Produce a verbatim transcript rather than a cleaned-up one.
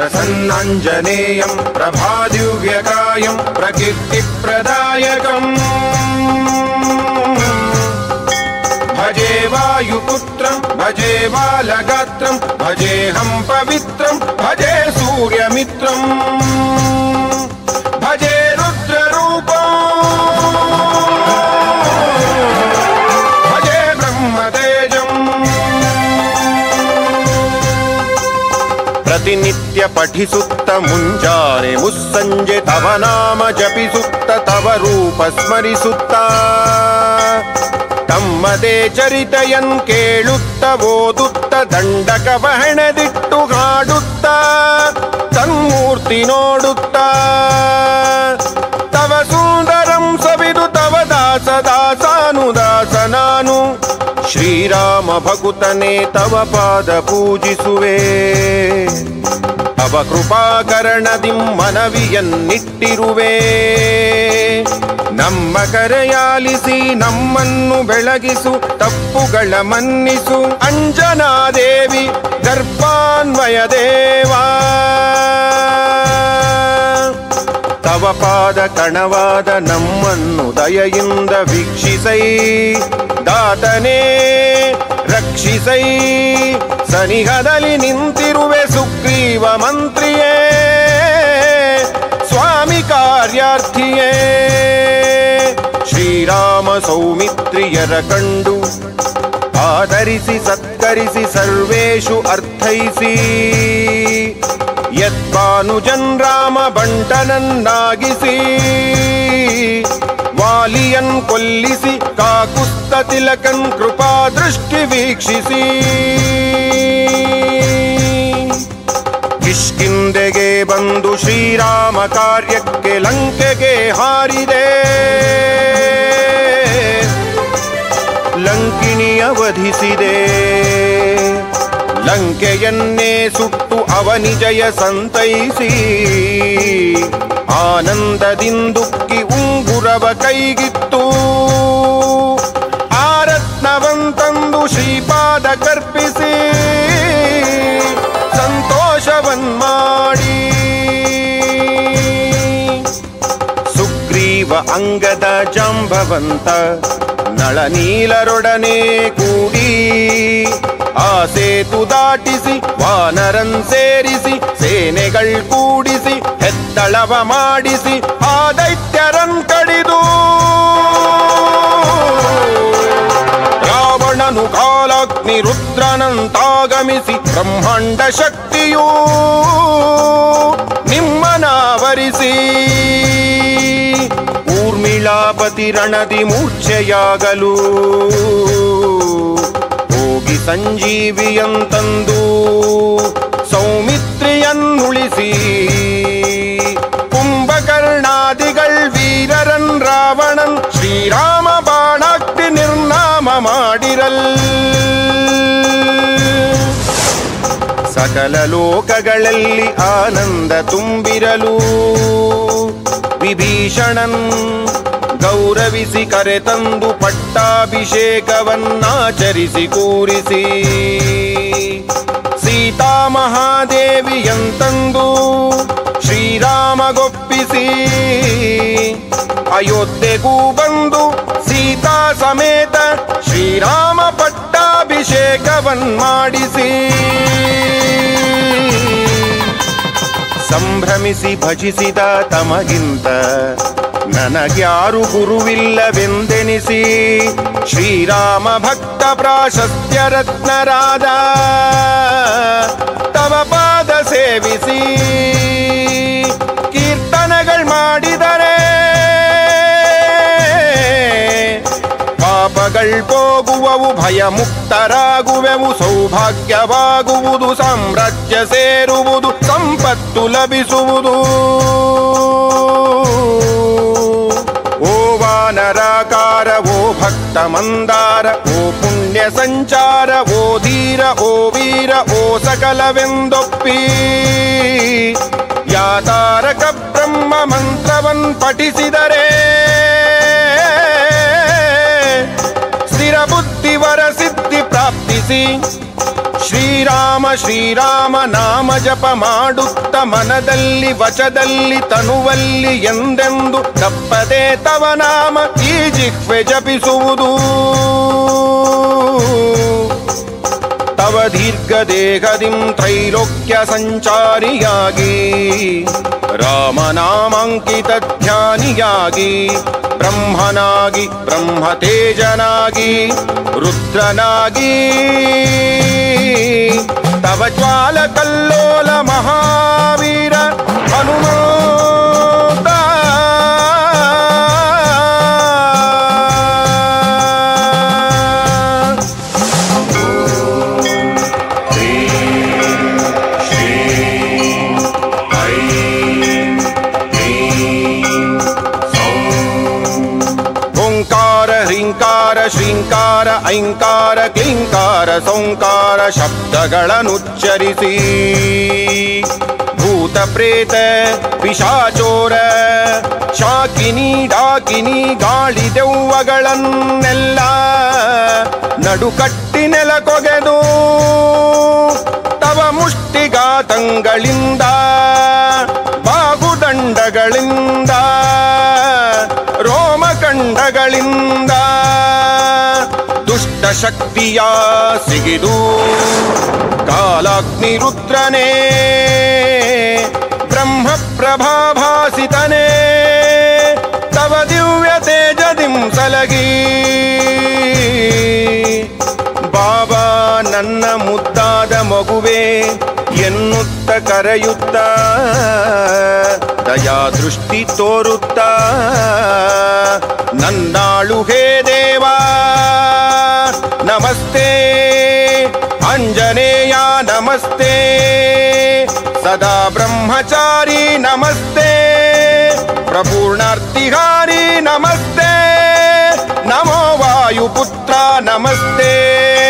प्रसन्नाञ्जनेयं प्रभादिव्यकायं प्रकीर्तिप्रदायकम् भजे वायुपुत्रं भजे बालगात्रं भजेऽहं पवित्रं भजे सूर्यमित्रं भजे रुद्ररूपं भजे ब्रह्मतेजम् प्रतिनित्य पठिसुत्त मुञ्जाने मुस्संजे तव नाम जपिसुत्त तव रूप स्मरिसुत्त ತಮ್ಮದೇ ಚರಿತೆಯನ್ ಕೇಳುತ್ತ ಓದುತ್ತ ದಂಡಕ ಬಹಣದಿಟ್ಟು ಹಾಡುತ್ತ ತನ್ಮೂರ್ತಿ ನೋಡುತ್ತ ತವ ಸುಂದರಂ ಸವಿದು ತವ ದಾಸ ದಾಸಾನುದಾಸ ನಾನು ಶ್ರೀರಾಮ ಭಕುತನೇ ತವ ಪಾದ ಪೂಜಿಸುವೆ ತವ ಕೃಪಾಕರಣದಿ ಮನವಿಯನ್ನಿಟ್ಟಿರುವೆ ನಮ್ಮ ಕರೆಯಾಲಿಸಿ ನಮ್ಮನ್ನು ಬೆಳಗಿಸು ತಪ್ಪುಗಳ ಮನ್ನಿಸು ಅಂಜನಾದೇವಿ ಗರ್ಭಾನ್ವಯ ದೇವಾ ತವ ಪಾದ ಕಣವಾದ ನಮ್ಮನ್ನು ದಯೆಯಿಂದ ವೀಕ್ಷಿಸೈ ದಾತನೇ ರಕ್ಷಿಸೈ ಸನಿಹದಲ್ಲಿ ನಿಂತಿರುವೆ ಸುಗ್ರೀವ ಮಂತ್ರಿಯೇ ಸ್ವಾಮಿ ಕಾರ್ಯಾರ್ಥಿಯೇ ಶ್ರೀರಾಮ ಸೌಮಿತ್ರಿಯರ ಕಂಡು ಆದರಿಸಿ ಸತ್ಕರಿಸಿ ಸರ್ವೇಷು ಅರ್ಥೈಸಿ ಯತ್ಪಾನುಜನ್ ರಾಮ ಬಂಟನನ್ನಾಗಿಸಿ ವಾಲಿಯನ್ ಕೊಲ್ಲಿಸಿ ಕಾಕುಸ್ತ ತಿಲಕನ್ ಕೃಪಾ ದೃಷ್ಟಿ ವೀಕ್ಷಿಸಿ ಕಿಷ್ಕಿಂಧೆಗೆ ಬಂದು ಶ್ರೀರಾಮ ಕಾರ್ಯಕ್ಕೆ ಲಂಕೆಗೆ ಹಾರಿದೆ ಲಂಕಿಣಿಯ ವಧಿಸಿದೆ ಲಂಕೆಯನ್ನೇ ಸುಟ್ಟು ಅವನಿ ಜಯ ಸಂತೈಸಿ ಆನಂದದಿಂದುಕ್ಕಿ ಉಂಗುರವ ಕೈಗಿತ್ತು ಆರತ್ನವಂತಂದು ಶ್ರೀಪಾದ ಕರ್ಪಿಸಿ ಸಂತೋಷವನ್ ಮಾಡಿ ಸುಗ್ರೀವ ಅಂಗದ ಜಾಂಬವಂತ ನಳನೀಲರೊಡನೆ ಕೂಡಿ ಆ ಸೇತು ದಾಟಿಸಿ ವಾನರನ್ ಸೇರಿಸಿ ಸೇನೆಗಳ್ ಕೂಡಿಸಿ ಹೆತ್ತಳವ ಮಾಡಿಸಿ ಆ ದೈತ್ಯರನ್ ಕಡಿದು ರಾವಣನು ಕಾಲಾಗ್ನಿ ರುದ್ರನಂತಾಗಮಿಸಿ ಬ್ರಹ್ಮಾಂಡ ಶಕ್ತಿಯೂ ನಿಮ್ಮನಾವರಿಸಿ ಊರ್ಮಿಳಾಪತಿ ರಣದಿ ಮೂರ್ಛೆಯಾಗಲು ಹೋಗಿ ಸಂಜೀವಿಯಂತಂದು ಸೌಮಿತ್ರಿಯನ್ನುಳಿಸಿ ಕುಂಭಕರ್ಣಾದಿಗಳ್ ವೀರರನ್ ರಾವಣನ್ ಶ್ರೀರಾಮ ಬಾಣಾಗ್ನಿ ನಿರ್ನಾಮ ಮಾಡಿರಲ್ ಸಕಲ ಲೋಕಗಳಲ್ಲಿ ಆನಂದ ತುಂಬಿರಲು ವಿಭೀಷಣನ್ ಗೌರವಿಸಿ ಕರೆತಂದು ಪಟ್ಟಾಭಿಷೇಕವನ್ನಾಚರಿಸಿ ಕೂರಿಸಿ ಸೀತಾ ಮಹಾದೇವಿಯಂತಂದು ಶ್ರೀರಾಮಗೊಪ್ಪಿಸಿ ಅಯೋಧ್ಯೆಗೂ ಬಂದು ಸೀತಾ ಸಮೇತ ಶ್ರೀರಾಮ ಪಟ್ಟಾಭಿಷೇಕವನ್ ಮಾಡಿಸಿ ಸಂಭ್ರಮಿಸಿ ಭಜಿಸಿದ ತಮಗಿಂತ ನನಗ್ಯಾರು ಗುರುವಿಲ್ಲವೆಂದೆನಿಸಿ ಶ್ರೀರಾಮ ಭಕ್ತ ಪ್ರಾಶಸ್ತ್ಯ ರತ್ನರಾದ ತವ ಪಾದ ಸೇವಿಸಿ ಕೀರ್ತನಗಳು ಮಾಡಿದರೆ ಪಾಪಗಳ್ ಹೋಗುವವು ಭಯ ಮುಕ್ತರಾಗುವೆವು ಸೌಭಾಗ್ಯವಾಗುವುದು ಸಾಮ್ರಾಜ್ಯ ಸೇರುವುದು ಸಂಪತ್ತು ಲಭಿಸುವುದು ಓ ವಾನರಾಕಾರ ಓ ಭಕ್ತ ಮಂದಾರ ಓ ಪುಣ್ಯ ಸಂಚಾರ ಓ ಧೀರ ಓ ವೀರ ಓ ಸಕಲವೆಂದೊಪ್ಪಿ ಯಾತಾರಕ ಬ್ರಹ್ಮ ಮಂತ್ರವನ್ ಪಠಿಸಿದರೆ ಸ್ಥಿರ ಬುದ್ಧಿವರ ಸಿದ್ಧಿ ಪ್ರಾಪ್ತಿಸಿ ಶ್ರೀರಾಮ ಶ್ರೀರಾಮ ನಾಮ ಜಪ ಮಾಡುತ್ತ ಮನದಲ್ಲಿ ವಚದಲ್ಲಿ ತನುವಲ್ಲಿ ಎಂದೆಂದು ತಪ್ಪದೆ ತವ ನಾಮ ಈ ಜಿಹ್ವೆ ಜಪಿಸುವುದು. ತವ ದೀರ್ಘ ದೇಹದಿಂ ತ್ರೈಲೋಕ್ಯ ಸಂಚಾರಿಯಾಗಿ ರಾಮನಾಮಾಂಕಿತ ಧ್ಯಾನಿಯಾಗಿ ಬ್ರಹ್ಮನಾಗಿ ಬ್ರಹ್ಮತೇಜನಾಗಿ ರುದ್ರನಾಗಿ ತವ ಜ್ವಾಲ ಕಲ್ಲೋಲ ಮಹಾವೀರ ಹನುಮಂತ ಹ್ರೀಂಕಾರ ಶ್ರೀಂಕಾರ ಐಂಕಾರ ಕ್ಲೀಂಕಾರ ಸೌಂಕಾರ ಶಬ್ದಗಳನ್ನುಚ್ಚರಿಸಿ ಭೂತ ಪ್ರೇತ ಪಿಶಾಚೋರ ಶಾಕಿನಿ ಡಾಕಿನಿ ಗಾಳಿ ದೆವ್ವಗಳನ್ನೆಲ್ಲ ನಡುಕಟ್ಟಿ ನೆಲಕೊಗೆದು ತವ ಮುಷ್ಟಿಘಾತಂಗಳಿಂದ ಬಾಗುದಂಡಗಳಿಂದ ರೋಮಕಂಡಗಳಿಂದ ದುಷ್ಟ ಶಕ್ತಿಯ ಸಿಗಿದು ಕಾಲಾಗ್ನಿ ರುದ್ರನೇ ಬ್ರಹ್ಮ ಪ್ರಭಾಭಾಸಿತನೇ ತವ ದಿವ್ಯ ತೇಜದಿಂ ಸಲಗಿ ಬಾಬಾ ನನ್ನ ಮುದ್ದಾದ ಮಗುವೆ ಎನ್ನುತ್ತ ಕರೆಯುತ್ತ ದಯಾ ದೃಷ್ಟಿ ತೋರುತ್ತ ನನ್ನಾಳು ಹೇ ದೇವಾ ನಮಸ್ತೆ ಆಂಜನೇಯ ನಮಸ್ತೆ ಸದಾ ಬ್ರಹ್ಮಚಾರಿ ನಮಸ್ತೆ ಪ್ರಪೂರ್ಣಾರ್ತಿಹಾರಿ ನಮಸ್ತೆ ನಮೋ ವಾಯುಪುತ್ರ ನಮಸ್ತೆ